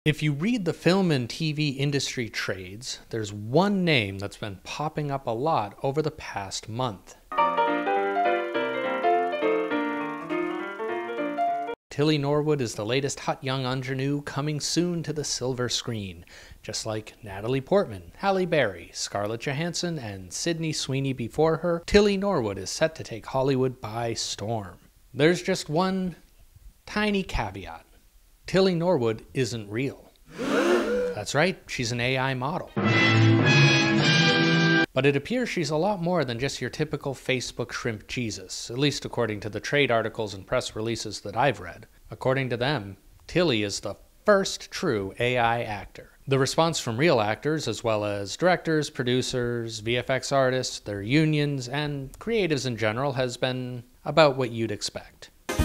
If you read the film and TV industry trades, there's one name that's been popping up a lot over the past month. Tilly Norwood is the latest hot young ingenue coming soon to the silver screen. Just like Natalie Portman, Halle Berry, Scarlett Johansson, and Sydney Sweeney before her, Tilly Norwood is set to take Hollywood by storm. There's just one tiny caveat. Tilly Norwood isn't real. That's right, she's an AI model. But it appears she's a lot more than just your typical Facebook shrimp Jesus, at least according to the trade articles and press releases that I've read. According to them, Tilly is the first true AI actor. The response from real actors, as well as directors, producers, VFX artists, their unions, and creatives in general, has been about what you'd expect.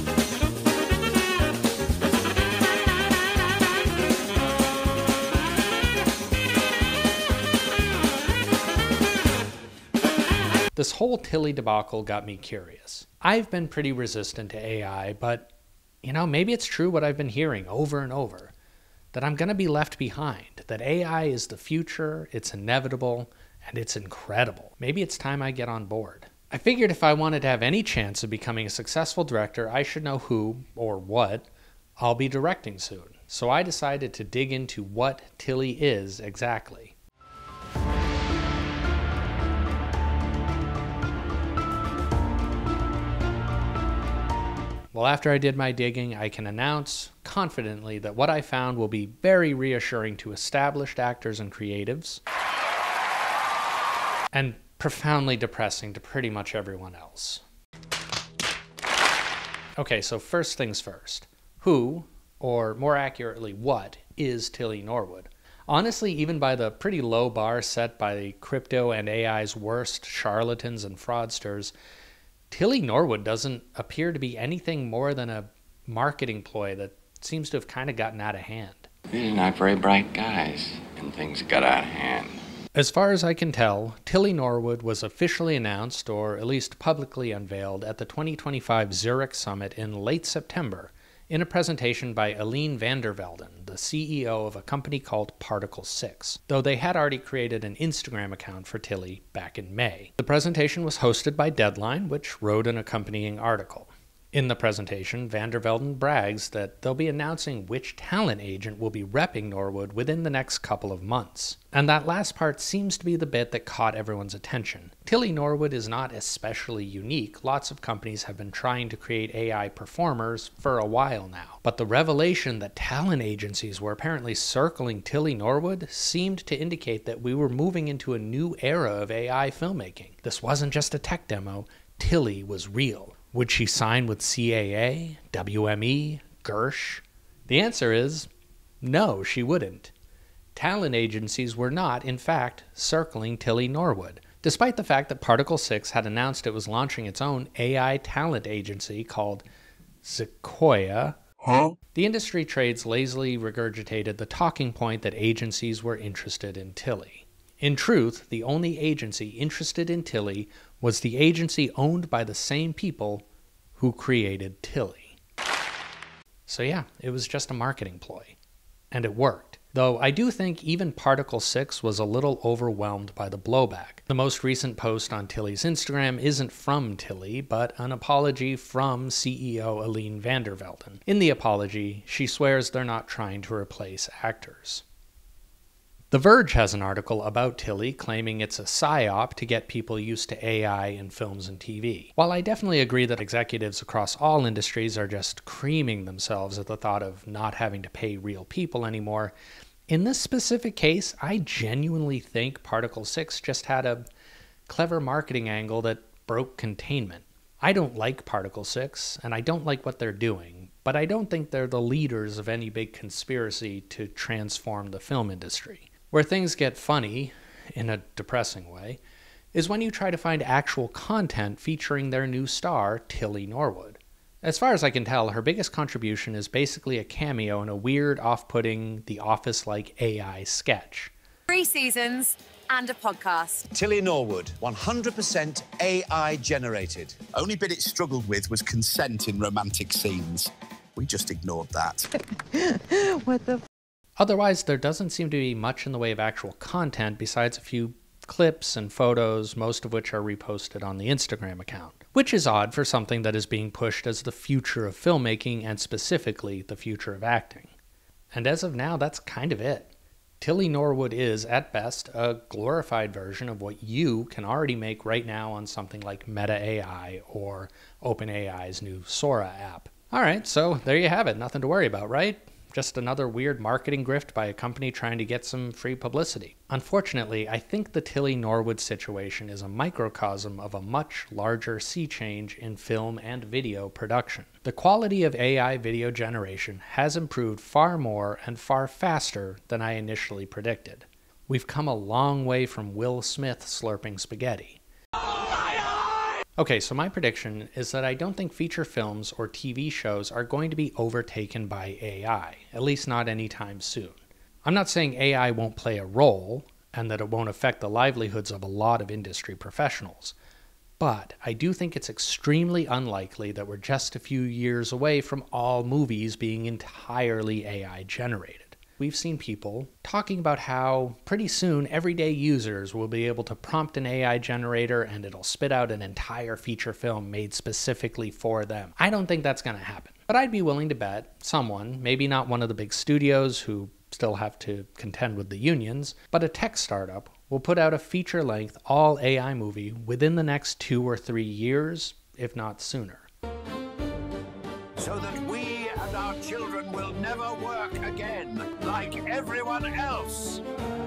This whole Tilly debacle got me curious. I've been pretty resistant to AI, but, maybe it's true what I've been hearing over and over. That I'm going to be left behind. That AI is the future, it's inevitable, and it's incredible. Maybe it's time I get on board. I figured if I wanted to have any chance of becoming a successful director, I should know who, or what, I'll be directing soon. So I decided to dig into what Tilly is exactly. Well, after I did my digging, I can announce confidently that what I found will be very reassuring to established actors and creatives, and profoundly depressing to pretty much everyone else. Okay, so first things first. Who, or more accurately, what, is Tilly Norwood? Honestly, even by the pretty low bar set by crypto and AI's worst charlatans and fraudsters, Tilly Norwood doesn't appear to be anything more than a marketing ploy that seems to have kind of gotten out of hand. These are not very bright guys, and things got out of hand. As far as I can tell, Tilly Norwood was officially announced, or at least publicly unveiled, at the 2025 Zurich Summit in late September in a presentation by Aline van der Velden, the CEO of a company called Particle 6, though they had already created an Instagram account for Tilly back in May. The presentation was hosted by Deadline, which wrote an accompanying article. In the presentation, van der Velden brags that they'll be announcing which talent agent will be repping Norwood within the next couple of months. And that last part seems to be the bit that caught everyone's attention. Tilly Norwood is not especially unique. Lots of companies have been trying to create AI performers for a while now. But the revelation that talent agencies were apparently circling Tilly Norwood seemed to indicate that we were moving into a new era of AI filmmaking. This wasn't just a tech demo. Tilly was real. Would she sign with CAA, WME, Gersh? The answer is no, she wouldn't. Talent agencies were not, in fact, circling Tilly Norwood, despite the fact that Particle 6 had announced it was launching its own AI talent agency called Sequoia. The industry trades lazily regurgitated the talking point that agencies were interested in Tilly. In truth, the only agency interested in Tilly was the agency owned by the same people who created Tilly. So yeah, it was just a marketing ploy. And it worked. Though I do think even Particle 6 was a little overwhelmed by the blowback. The most recent post on Tilly's Instagram isn't from Tilly, but an apology from CEO Aline van der Velden. In the apology, she swears they're not trying to replace actors. The Verge has an article about Tilly claiming it's a psyop to get people used to AI in films and TV. While I definitely agree that executives across all industries are just creaming themselves at the thought of not having to pay real people anymore, in this specific case, I genuinely think Particle 6 just had a clever marketing angle that broke containment. I don't like Particle 6, and I don't like what they're doing, but I don't think they're the leaders of any big conspiracy to transform the film industry. Where things get funny, in a depressing way, is when you try to find actual content featuring their new star, Tilly Norwood. As far as I can tell, her biggest contribution is basically a cameo in a weird, off-putting, The Office-like AI sketch. 3 seasons and a podcast. Tilly Norwood, 100% AI generated. Only bit it struggled with was consent in romantic scenes. We just ignored that. What the Otherwise, there doesn't seem to be much in the way of actual content besides a few clips and photos, most of which are reposted on the Instagram account, which is odd for something that is being pushed as the future of filmmaking and specifically the future of acting. And as of now, that's kind of it. Tilly Norwood is, at best, a glorified version of what you can already make right now on something like Meta AI or OpenAI's new Sora app. Alright, so there you have it. Nothing to worry about, right? Just another weird marketing grift by a company trying to get some free publicity. Unfortunately, I think the Tilly Norwood situation is a microcosm of a much larger sea change in film and video production. The quality of AI video generation has improved far more and far faster than I initially predicted. We've come a long way from Will Smith slurping spaghetti. Okay, so my prediction is that I don't think feature films or TV shows are going to be overtaken by AI, at least not anytime soon. I'm not saying AI won't play a role and that it won't affect the livelihoods of a lot of industry professionals, but I do think it's extremely unlikely that we're just a few years away from all movies being entirely AI generated. We've seen people talking about how pretty soon everyday users will be able to prompt an AI generator and it'll spit out an entire feature film made specifically for them. I don't think that's going to happen. But I'd be willing to bet someone, maybe not one of the big studios who still have to contend with the unions, but a tech startup will put out a feature-length all AI movie within the next 2 or 3 years, if not sooner. So that we and our children will never work again, like everyone else.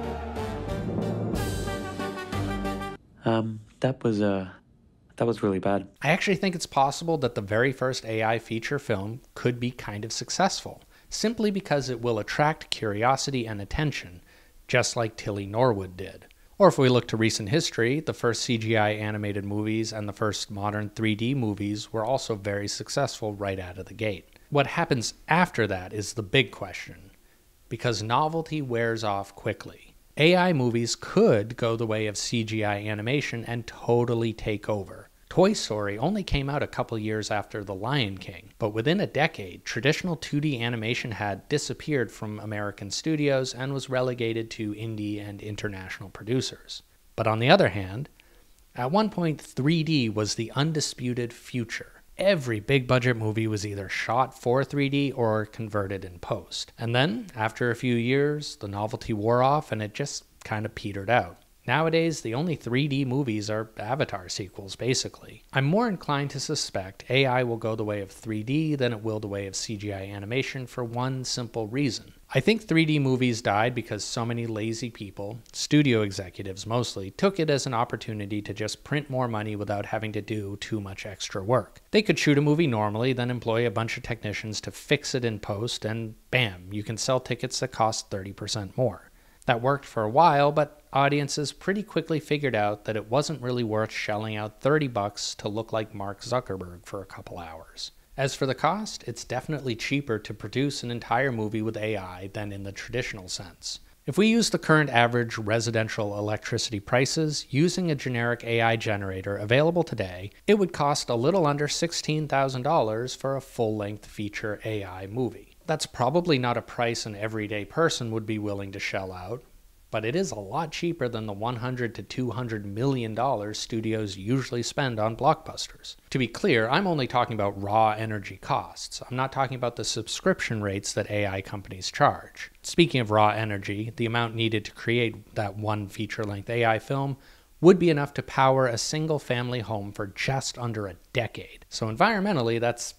That was really bad. I actually think it's possible that the very first AI feature film could be kind of successful, simply because it will attract curiosity and attention, just like Tilly Norwood did. Or if we look to recent history, the first CGI animated movies and the first modern 3D movies were also very successful right out of the gate. What happens after that is the big question, because novelty wears off quickly. AI movies could go the way of CGI animation and totally take over. Toy Story only came out a couple years after The Lion King, but within a decade, traditional 2D animation had disappeared from American studios and was relegated to indie and international producers. But on the other hand, at one point 3D was the undisputed future. Every big budget movie was either shot for 3D or converted in post. And then, after a few years, the novelty wore off and it just kind of petered out. Nowadays, the only 3D movies are Avatar sequels, basically. I'm more inclined to suspect AI will go the way of 3D than it will the way of CGI animation for one simple reason. I think 3D movies died because so many lazy people, studio executives mostly, took it as an opportunity to just print more money without having to do too much extra work. They could shoot a movie normally, then employ a bunch of technicians to fix it in post, and bam, you can sell tickets that cost 30% more. That worked for a while, but audiences pretty quickly figured out that it wasn't really worth shelling out $30 to look like Mark Zuckerberg for a couple hours. As for the cost, it's definitely cheaper to produce an entire movie with AI than in the traditional sense. If we use the current average residential electricity prices, using a generic AI generator available today, it would cost a little under $16,000 for a full-length feature AI movie. That's probably not a price an everyday person would be willing to shell out, but it is a lot cheaper than the $100 to $200 million studios usually spend on blockbusters. To be clear, I'm only talking about raw energy costs. I'm not talking about the subscription rates that AI companies charge. Speaking of raw energy, the amount needed to create that one feature-length AI film would be enough to power a single-family home for just under a decade. So environmentally, that's,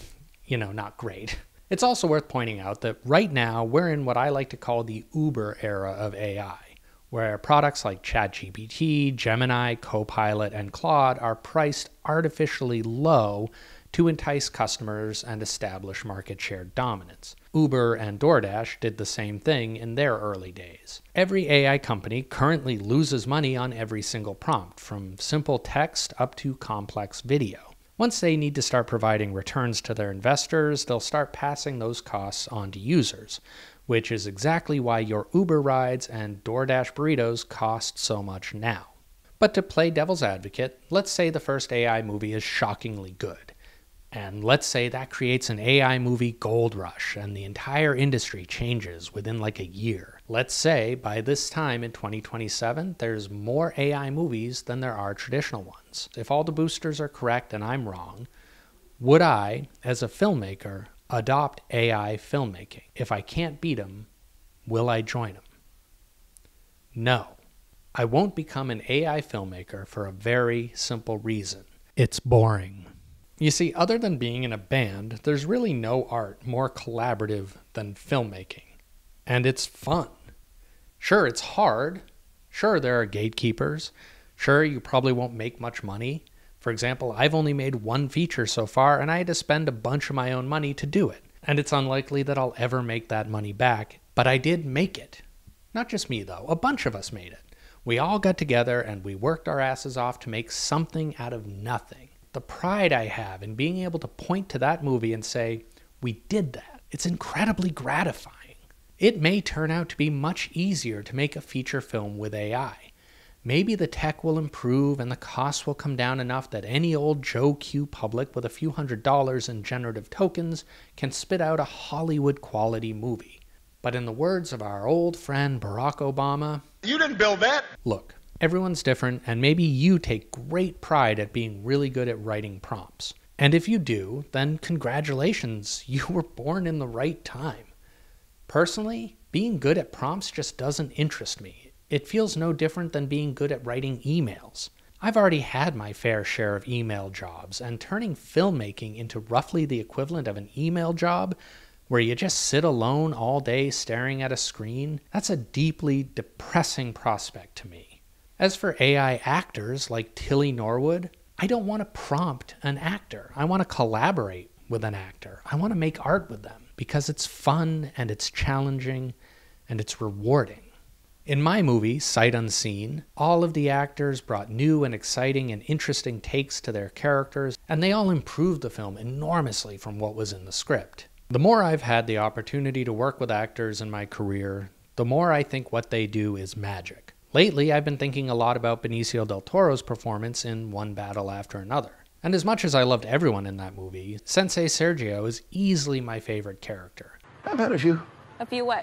not great. It's also worth pointing out that right now we're in what I like to call the Uber era of AI, where products like ChatGPT, Gemini, Copilot, and Claude are priced artificially low to entice customers and establish market share dominance. Uber and DoorDash did the same thing in their early days. Every AI company currently loses money on every single prompt, from simple text up to complex video. Once they need to start providing returns to their investors, they'll start passing those costs on to users, which is exactly why your Uber rides and DoorDash burritos cost so much now. But to play devil's advocate, let's say the first AI movie is shockingly good. And let's say that creates an AI movie gold rush and the entire industry changes within like a year. Let's say by this time in 2027, there's more AI movies than there are traditional ones. If all the boosters are correct and I'm wrong, would I, as a filmmaker, adopt AI filmmaking? If I can't beat them, will I join them? No. I won't become an AI filmmaker for a very simple reason. It's boring. You see, other than being in a band, there's really no art more collaborative than filmmaking. And it's fun. Sure, it's hard. Sure, there are gatekeepers. Sure, you probably won't make much money. For example, I've only made one feature so far, and I had to spend a bunch of my own money to do it. And it's unlikely that I'll ever make that money back, but I did make it. Not just me, though. A bunch of us made it. We all got together and we worked our asses off to make something out of nothing. The pride I have in being able to point to that movie and say, we did that. It's incredibly gratifying. It may turn out to be much easier to make a feature film with AI. Maybe the tech will improve and the costs will come down enough that any old Joe Q public with a few $100s in generative tokens can spit out a Hollywood-quality movie. But in the words of our old friend Barack Obama, You didn't build that. look, everyone's different, and maybe you take great pride at being really good at writing prompts. And if you do, then congratulations, you were born in the right time. Personally, being good at prompts just doesn't interest me. It feels no different than being good at writing emails. I've already had my fair share of email jobs, and turning filmmaking into roughly the equivalent of an email job, where you just sit alone all day staring at a screen, that's a deeply depressing prospect to me. As for AI actors like Tilly Norwood, I don't want to prompt an actor. I want to collaborate with an actor. I want to make art with them because it's fun and it's challenging and it's rewarding. In my movie, Sight Unseen, all of the actors brought new and exciting and interesting takes to their characters, and they all improved the film enormously from what was in the script. The more I've had the opportunity to work with actors in my career, the more I think what they do is magic. Lately, I've been thinking a lot about Benicio del Toro's performance in One Battle After Another. And as much as I loved everyone in that movie, Sensei Sergio is easily my favorite character. I've had a few. A few what?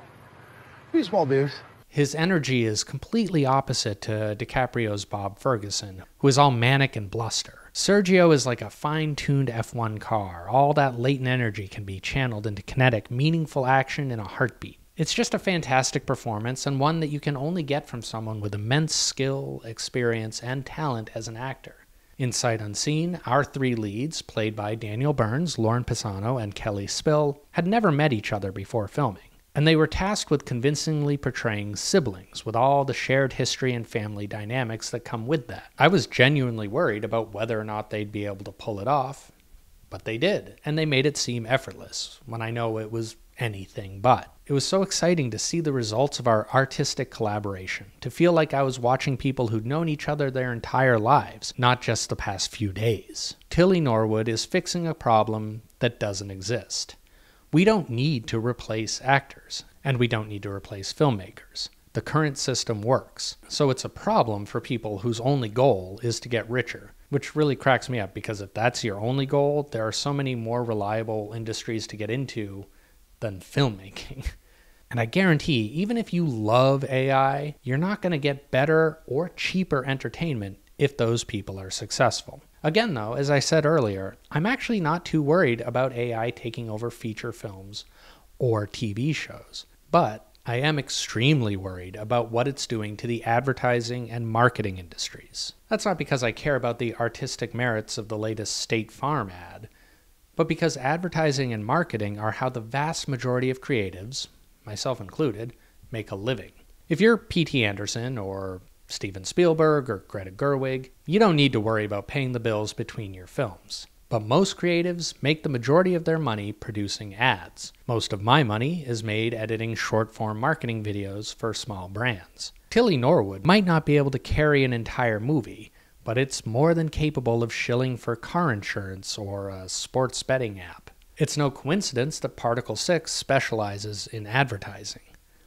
A few small beers. His energy is completely opposite to DiCaprio's Bob Ferguson, who is all manic and bluster. Sergio is like a fine-tuned F1 car. All that latent energy can be channeled into kinetic, meaningful action in a heartbeat. It's just a fantastic performance, and one that you can only get from someone with immense skill, experience, and talent as an actor. In Sight Unseen, our three leads, played by Daniel Burns, Lauren Pisano, and Kelly Spill, had never met each other before filming. And they were tasked with convincingly portraying siblings with all the shared history and family dynamics that come with that. I was genuinely worried about whether or not they'd be able to pull it off, but they did, and they made it seem effortless, when I know it was anything but. It was so exciting to see the results of our artistic collaboration, to feel like I was watching people who'd known each other their entire lives, not just the past few days. Tilly Norwood is fixing a problem that doesn't exist. We don't need to replace actors, and we don't need to replace filmmakers. The current system works, so it's a problem for people whose only goal is to get richer, which really cracks me up because if that's your only goal, there are so many more reliable industries to get into than filmmaking. And I guarantee, even if you love AI, you're not going to get better or cheaper entertainment if those people are successful. Again, though, as I said earlier, I'm actually not too worried about AI taking over feature films or TV shows, but I am extremely worried about what it's doing to the advertising and marketing industries. That's not because I care about the artistic merits of the latest State Farm ad, but because advertising and marketing are how the vast majority of creatives, myself included, make a living. If you're P.T. Anderson or Steven Spielberg or Greta Gerwig, you don't need to worry about paying the bills between your films. But most creatives make the majority of their money producing ads. Most of my money is made editing short-form marketing videos for small brands. Tilly Norwood might not be able to carry an entire movie, but it's more than capable of shilling for car insurance or a sports betting app. It's no coincidence that Particle 6 specializes in advertising.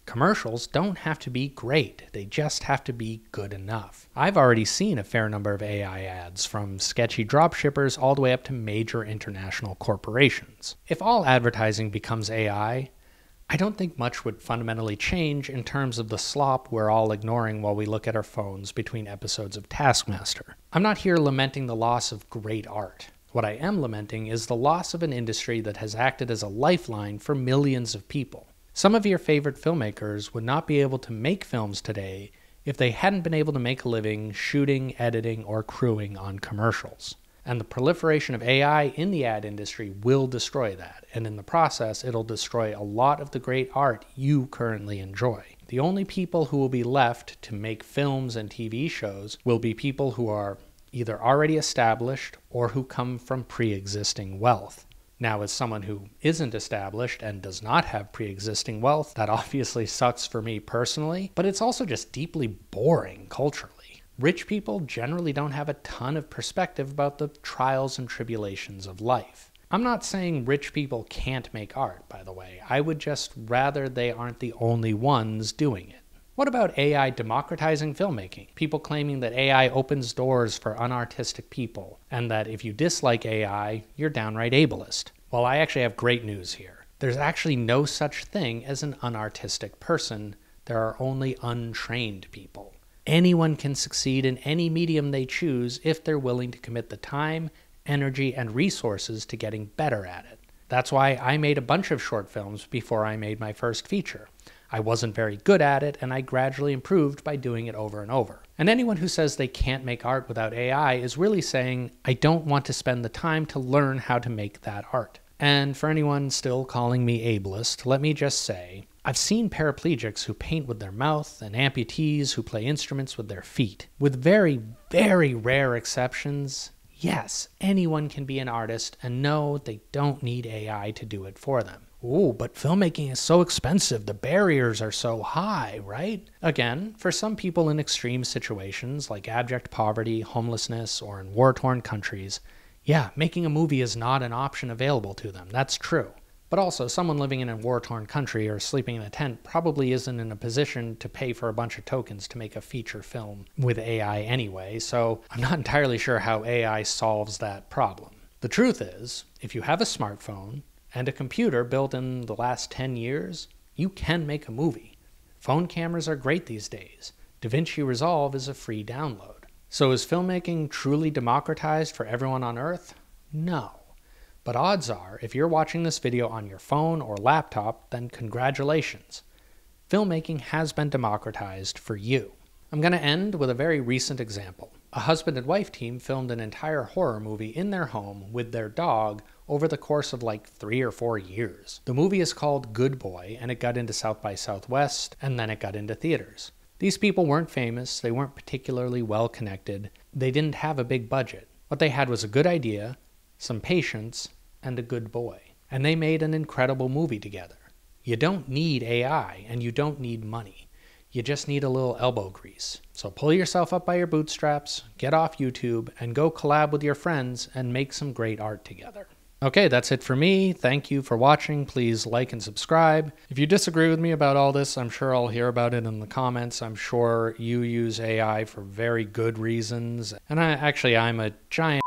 Commercials don't have to be great, they just have to be good enough. I've already seen a fair number of AI ads, from sketchy dropshippers all the way up to major international corporations. If all advertising becomes AI, I don't think much would fundamentally change in terms of the slop we're all ignoring while we look at our phones between episodes of Taskmaster. I'm not here lamenting the loss of great art. What I am lamenting is the loss of an industry that has acted as a lifeline for millions of people. Some of your favorite filmmakers would not be able to make films today if they hadn't been able to make a living shooting, editing, or crewing on commercials. And the proliferation of AI in the ad industry will destroy that, and in the process, it'll destroy a lot of the great art you currently enjoy. The only people who will be left to make films and TV shows will be people who are either already established or who come from pre-existing wealth. Now, as someone who isn't established and does not have pre-existing wealth, that obviously sucks for me personally, but it's also just deeply boring culturally. Rich people generally don't have a ton of perspective about the trials and tribulations of life. I'm not saying rich people can't make art, by the way. I would just rather they aren't the only ones doing it. What about AI democratizing filmmaking? People claiming that AI opens doors for unartistic people, and that if you dislike AI, you're downright ableist. Well, I actually have great news here. There's actually no such thing as an unartistic person. There are only untrained people. Anyone can succeed in any medium they choose if they're willing to commit the time, energy, and resources to getting better at it. That's why I made a bunch of short films before I made my first feature. I wasn't very good at it, and I gradually improved by doing it over and over. And anyone who says they can't make art without AI is really saying, I don't want to spend the time to learn how to make that art. And for anyone still calling me ableist, let me just say, I've seen paraplegics who paint with their mouth and amputees who play instruments with their feet. With very, very rare exceptions, yes, anyone can be an artist, and no, they don't need AI to do it for them. Ooh, but filmmaking is so expensive, the barriers are so high, right? Again, for some people in extreme situations like abject poverty, homelessness, or in war-torn countries, yeah, making a movie is not an option available to them, that's true. But also, someone living in a war-torn country or sleeping in a tent probably isn't in a position to pay for a bunch of tokens to make a feature film with AI anyway, so I'm not entirely sure how AI solves that problem. The truth is, if you have a smartphone and a computer built in the last 10 years, you can make a movie. Phone cameras are great these days. DaVinci Resolve is a free download. So is filmmaking truly democratized for everyone on Earth? No. But odds are, if you're watching this video on your phone or laptop, then congratulations. Filmmaking has been democratized for you. I'm going to end with a very recent example. A husband and wife team filmed an entire horror movie in their home with their dog over the course of like 3 or 4 years. The movie is called Good Boy, and it got into South by Southwest, and then it got into theaters. These people weren't famous, they weren't particularly well connected, they didn't have a big budget. What they had was a good idea, some patience, and a good boy. And they made an incredible movie together. You don't need AI, and you don't need money. You just need a little elbow grease. So pull yourself up by your bootstraps, get off YouTube, and go collab with your friends and make some great art together. Okay, that's it for me. Thank you for watching. Please like and subscribe. If you disagree with me about all this, I'm sure I'll hear about it in the comments. I'm sure you use AI for very good reasons. And I'm a giant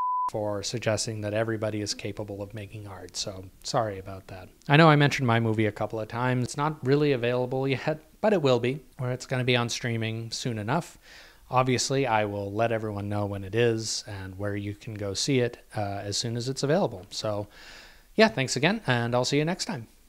for suggesting that everybody is capable of making art, so sorry about that. I know I mentioned my movie a couple of times. It's not really available yet, but it will be, or it's going to be on streaming soon enough. Obviously, I will let everyone know when it is and where you can go see it as soon as it's available. So yeah, thanks again, and I'll see you next time.